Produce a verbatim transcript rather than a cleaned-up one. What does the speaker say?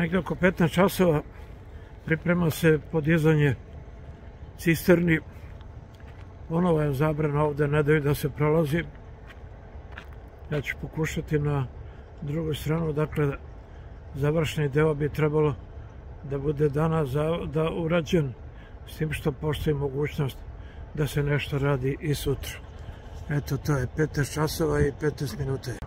Negdje oko petnaest časova priprema se podizanje cisterni. Ponovo je zabrana ovdje, ne daju da se prolazi. Ja ću pokušati na drugu stranu, dakle završni deo bi trebalo da bude danas da urađen, s tim što postoji mogućnost da se nešto radi i sutra. Eto, to je petnaest časova i petnaest minuta.